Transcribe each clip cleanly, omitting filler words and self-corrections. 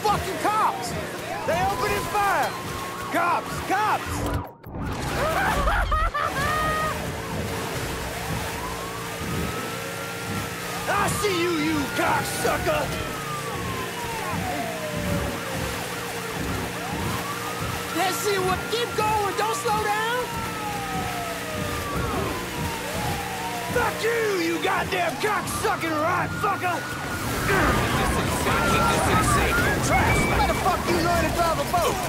fucking cops! They opening fire! Cops! Cops! I see you, you cocksucker! Let's see what. Keep going, don't slow down! Fuck you, you goddamn cocksucking right fucker! Keep this city safe. Trash! How the fuck you know how to drive a boat?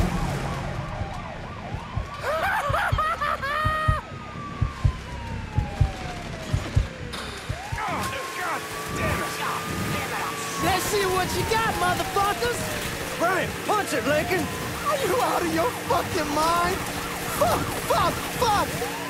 Let's see what you got, motherfuckers! Right, punch it, Lincoln! Are you out of your fucking mind? Fuck, fuck, fuck!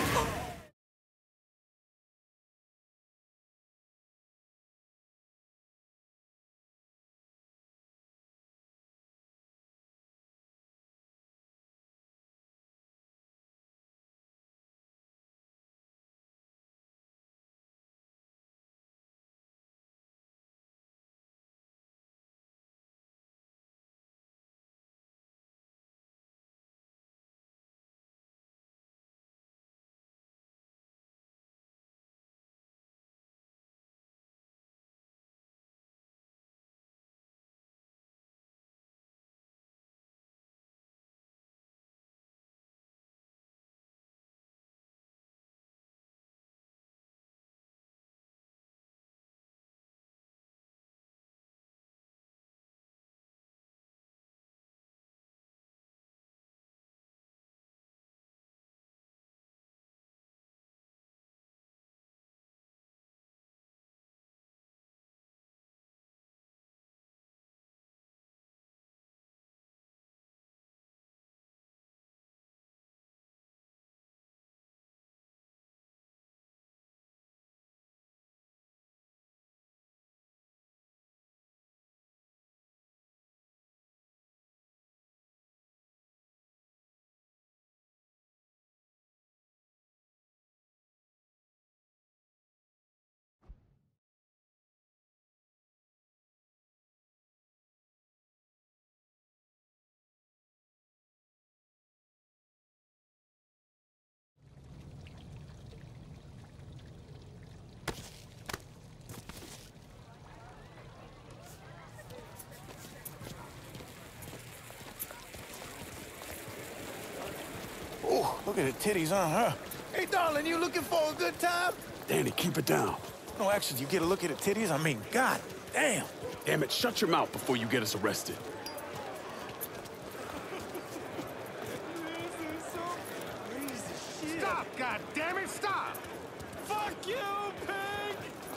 Look at the titties on her. Hey, darling, you looking for a good time? Danny, keep it down. No actions, you get a look at the titties? I mean, god damn. Damn it, shut your mouth before you get us arrested. Stop, goddammit, stop! Fuck you, pig!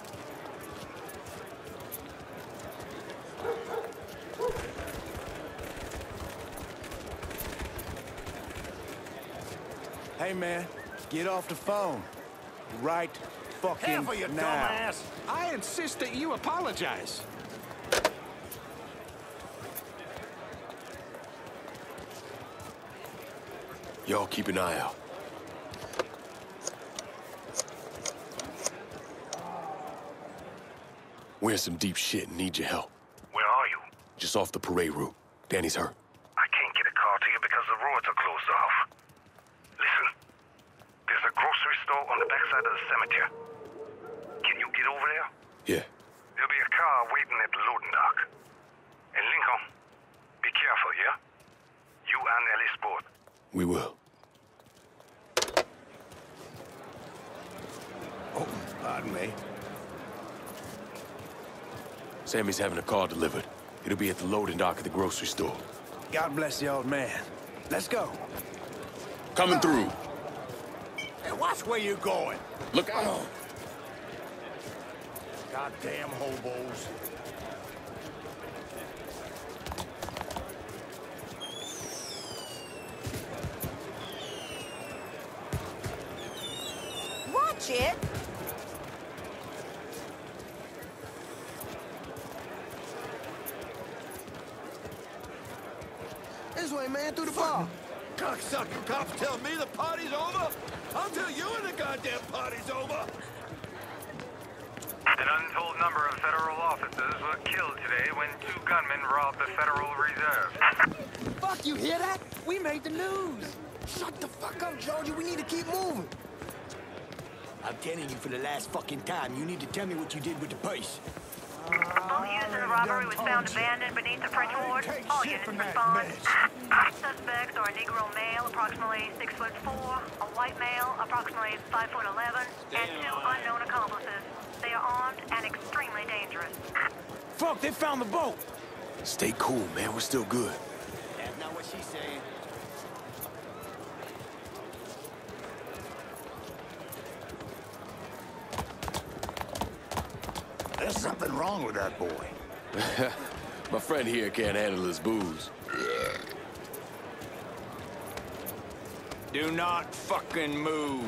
Hey, man, get off the phone. Right fucking Careful, you now. dumbass! I insist that you apologize. Y'all keep an eye out. We're in some deep shit and need your help. Where are you? Just off the parade route. Danny's hurt. I can't get a car to you because the roads are closed off. Listen, there's a grocery store on the backside of the cemetery. Can you get over there? Yeah. There'll be a car waiting at the loading dock. And Lincoln, be careful, yeah? You and Ellis both. We will. Oh, pardon me. Sammy's having a car delivered. It'll be at the loading dock at the grocery store. God bless the old man. Let's go. Coming through. Hey, watch where you're going. Look out. Goddamn hobos. Watch it. This way, man, through the bar. Cocksucking cops tell me the party's over? I'll tell you when the goddamn party's over. The An untold number of federal officers were killed today when 2 gunmen robbed the Federal Reserve. Fuck, you hear that? We made the news. Shut the fuck up, Georgie. We need to keep moving. I'm telling you for the last fucking time, you need to tell me what you did with the purse. A boat used in the robbery was found abandoned beneath the French Ward. All units respond. Suspects are a Negro male, approximately 6'4", a white male, approximately 5'11", and 2 unknown accomplices. They are armed and extremely dangerous. Fuck, they found the boat! Stay cool, man. We're still good. That's not what she's saying. There's something wrong with that boy. My friend here can't handle his booze. Do not fucking move.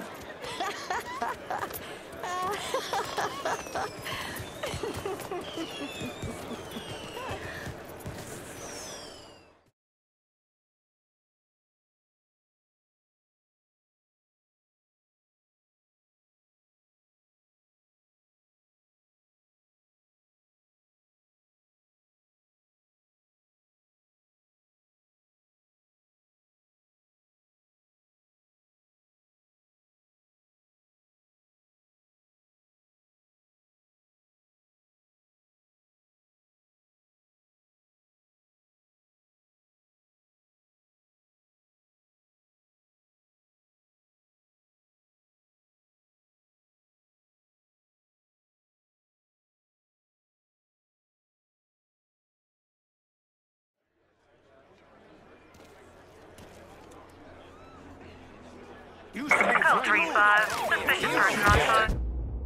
Code 3-5, suspicious person on foot.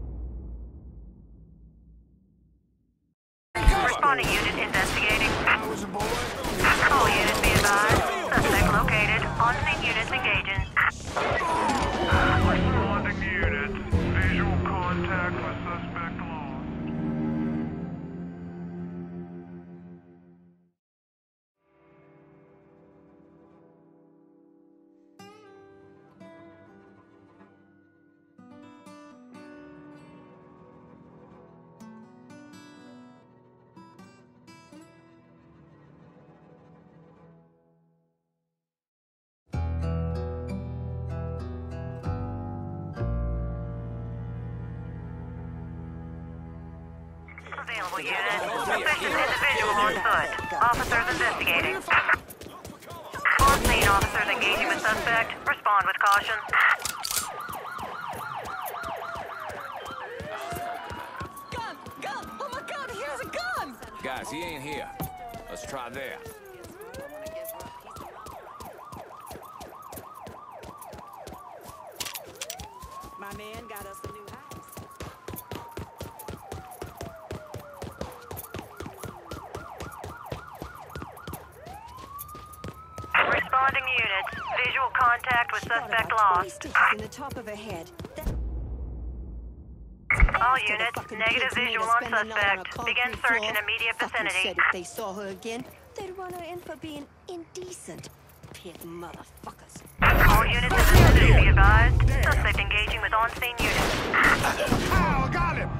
Responding unit investigating. All units be advised. Suspect located. On-scene units engaging. Responding units. Visual contact with suspect lost. Available unit. Suspicious individual on foot. Officers investigating. On-scene officers engaging with suspect. Respond with caution. Gun! Gun! Oh my God, here's a gun! Guys, he ain't here. Let's try that. My man got us a new house. Responding units. Visual contact with suspect lost. Stitches in the top of her head. All units. Negative visual on suspect. Begin search in immediate vicinity. Said if they saw her again, they'd run her in for being indecent. Pit motherfuckers. All units in the vicinity be advised. Suspect engaging with on-scene units. Ow, got him!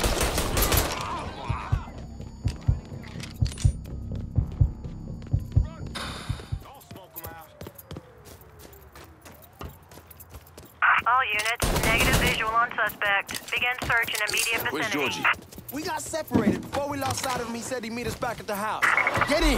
All units. Negative visual on suspect. Begin search in immediate vicinity. Where's Georgie? We got separated. Before we lost sight of him, he said he'd meet us back at the house. Get in!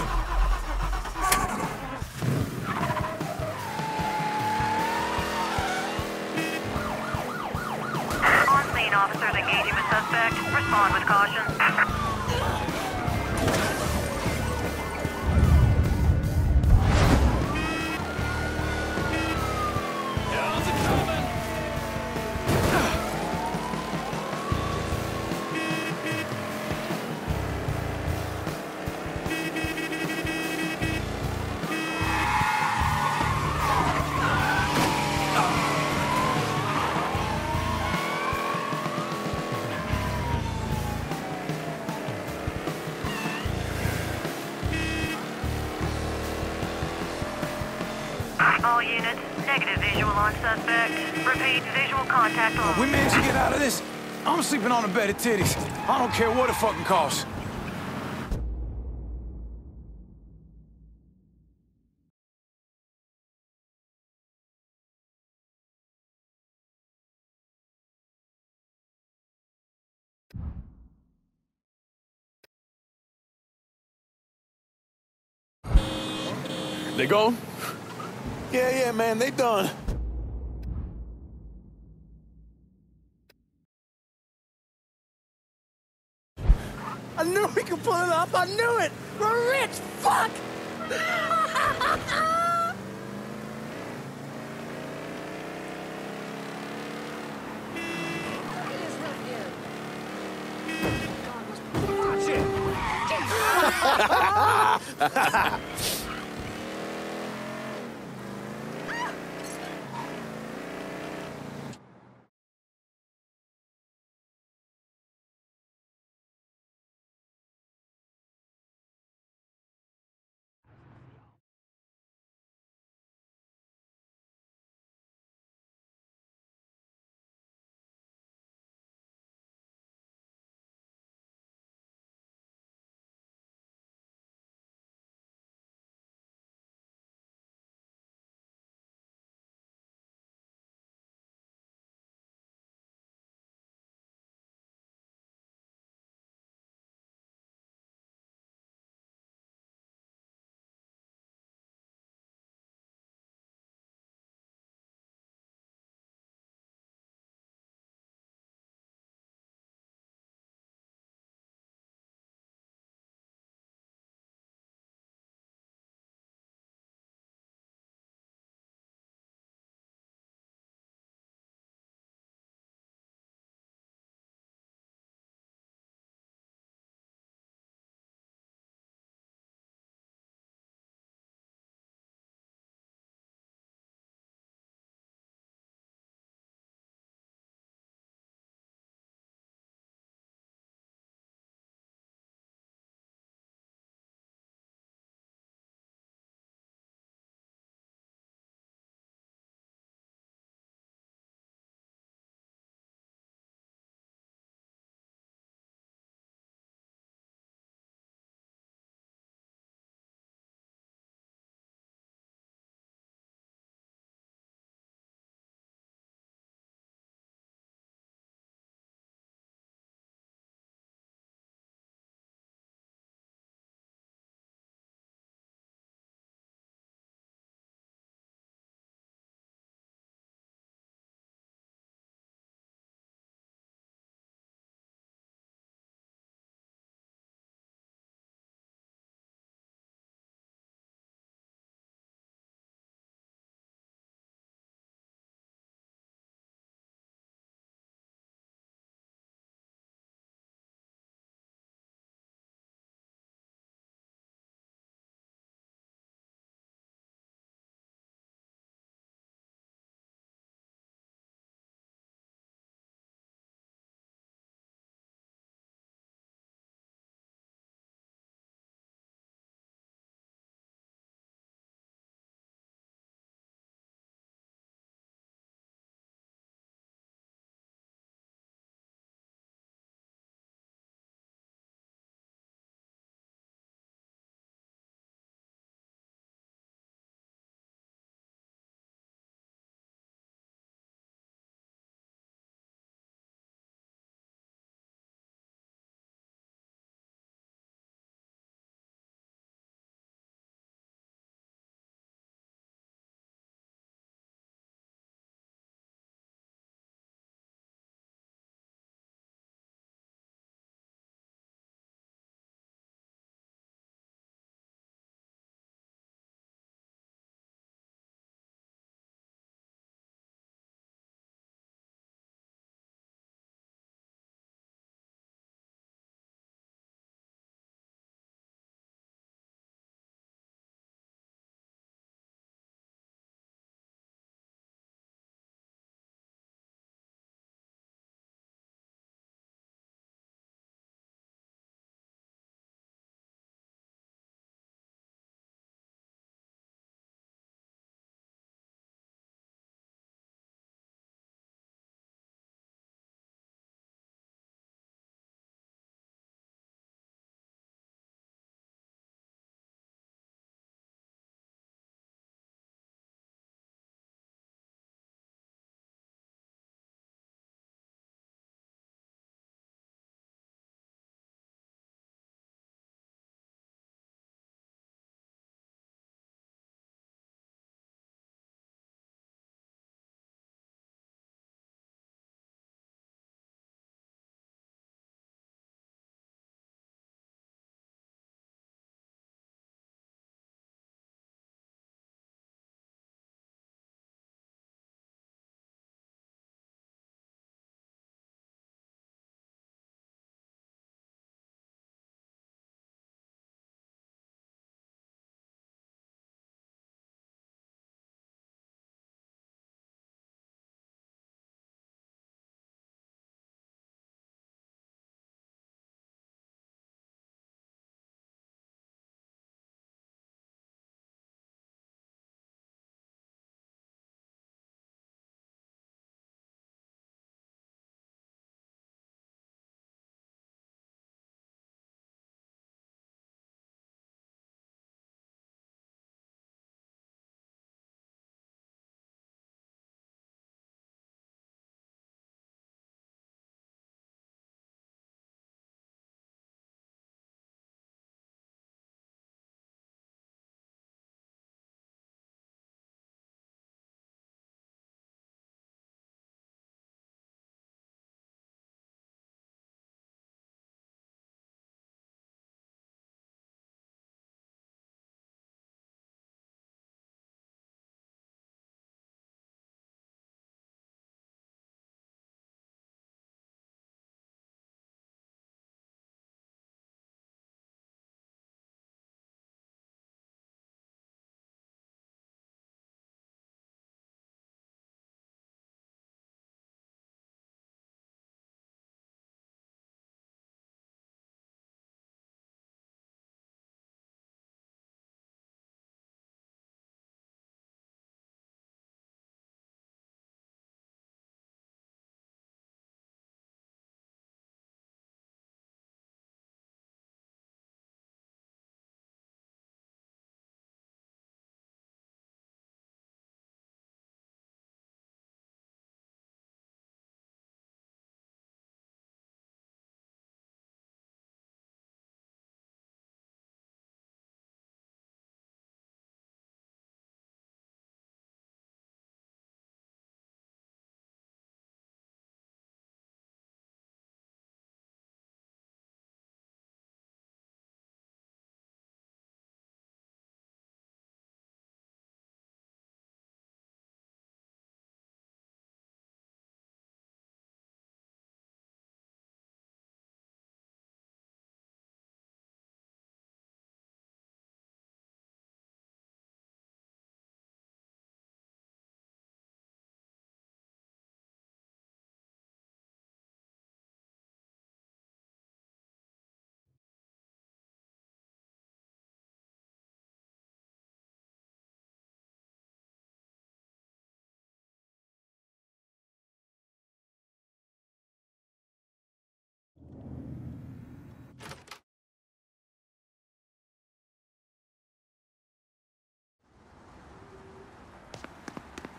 On-scene officers engaging with suspect. Respond with caution. All units, negative visual on suspect. Repeat, visual contact lost. We managed to get out of this. I'm sleeping on a bed of titties. I don't care what it fucking costs. They gone? Yeah, man, they done. I knew we could pull it off. I knew it. We're rich. Fuck.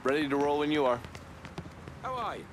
Ready to roll when you are. How are you?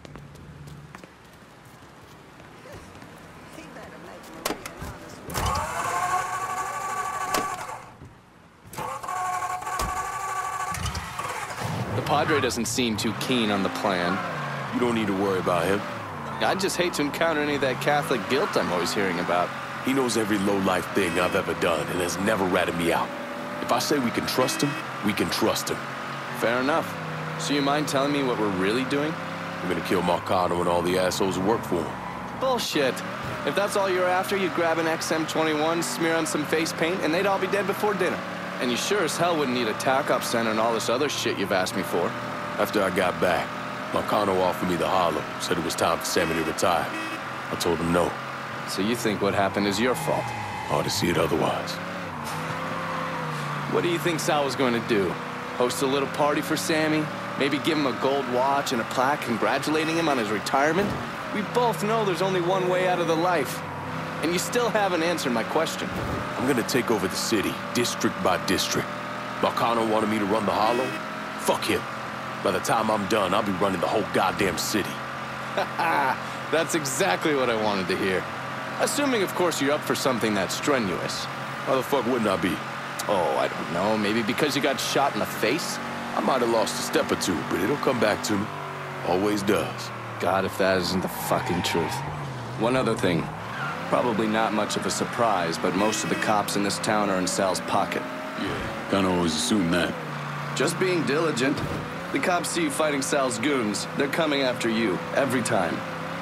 The Padre doesn't seem too keen on the plan. You don't need to worry about him. I'd just hate to encounter any of that Catholic guilt I'm always hearing about. He knows every low-life thing I've ever done and has never ratted me out. If I say we can trust him, we can trust him. Fair enough. So you mind telling me what we're really doing? We're gonna kill Marcano and all the assholes who work for him. Bullshit. If that's all you're after, you'd grab an XM21, smear on some face paint, and they'd all be dead before dinner. And you sure as hell wouldn't need a tack-up center and all this other shit you've asked me for. After I got back, Marcano offered me the hollow, said it was time for Sammy to retire. I told him no. So you think what happened is your fault? Hard to see it otherwise. What do you think Sal was going to do? Host a little party for Sammy? Maybe give him a gold watch and a plaque congratulating him on his retirement? We both know there's only one way out of the life. And you still haven't answered my question. I'm gonna take over the city, district by district. Marcano wanted me to run the hollow? Fuck him. By the time I'm done, I'll be running the whole goddamn city. That's exactly what I wanted to hear. Assuming, of course, you're up for something that's strenuous. How the fuck wouldn't I be? Oh, I don't know. Maybe because you got shot in the face? I might have lost a step or two, but it'll come back to me. Always does. God, if that isn't the fucking truth. One other thing. Probably not much of a surprise, but most of the cops in this town are in Sal's pocket. Yeah, kinda always assumed that. Just being diligent. The cops see you fighting Sal's goons. They're coming after you, every time.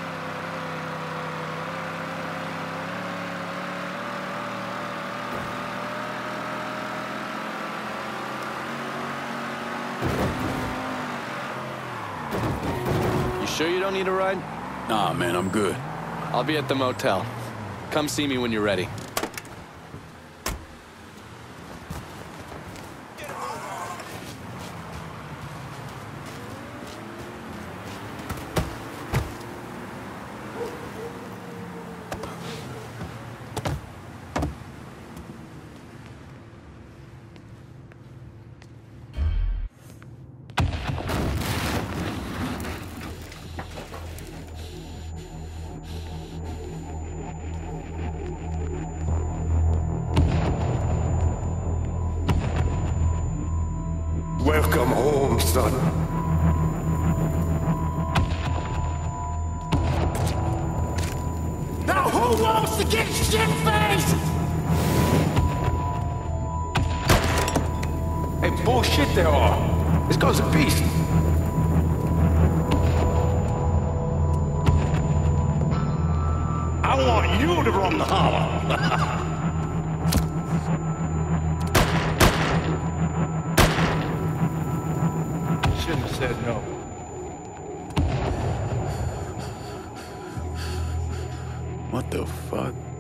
You sure you don't need a ride? Nah, man, I'm good. I'll be at the motel. Come see me when you're ready. Welcome home, son. Now who wants to get shit-faced? Hey, bullshit they are. This guy's a beast. I want you to run the hollow. Shouldn't have said no. What the fuck?